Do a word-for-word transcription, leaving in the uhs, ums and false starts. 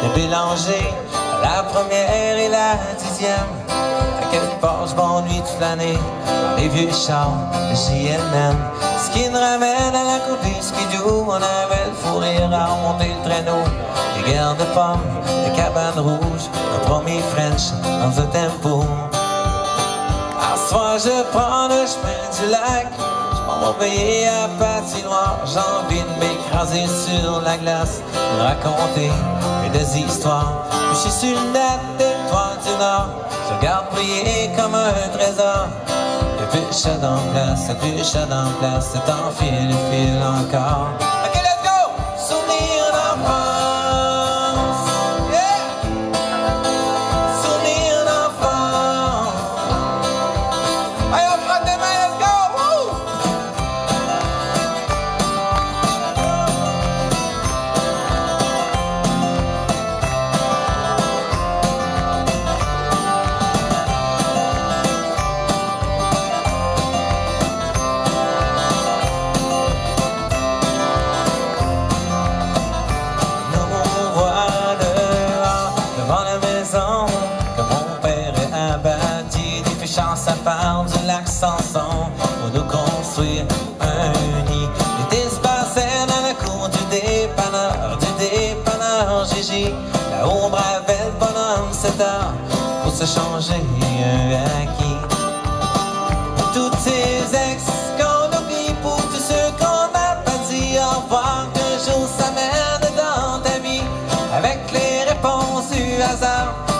de Bélanger, la première et la dixième. À quelque part je m'ennuie toute l'année dans les vieux chars de J L M. Ce qui nous ramène à la coupe du skidoo, on avait le fou rire à remonter le traîneau. Les guerres de pommes, les cabanes rouges, notre premier French dans un tempo. À ce soir je prends le chemin du lac, je m'en vais payer à patinoire. J'ai envie de m'écraser sur la glace, de raconter des histoires. Je suis sur une natte d'étoiles du Nord, je regarde briller comme un trésor. Le bûche dans place, le bûche dans place, c'est en fil, le fil encore. Ok, let's go! Souvenir d'enfance, yeah! Souvenir d'enfance. Allez, on prend tes mains, let's go! Woo! Chance à part du lac Samson pour nous construire un nid. L'été se passait dans la cour du dépanneur, du dépanneur Gigi. Là-haut on bravait le bonhomme sept heures pour se changer un acquis. Toutes ces ex qu'on oublie, pour tous ceux qu'on n'a pas dit au revoir, qu'un jour s'amène dans ta vie avec les réponses du hasard.